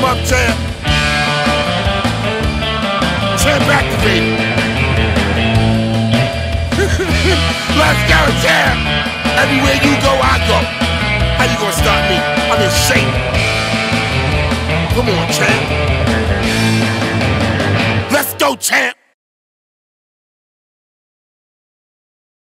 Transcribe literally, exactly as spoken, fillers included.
up, champ. Champ activated. Let's go, champ. Everywhere you go, I go. How you gonna stop me? I'm in shape. Come on, champ. Let's go, champ.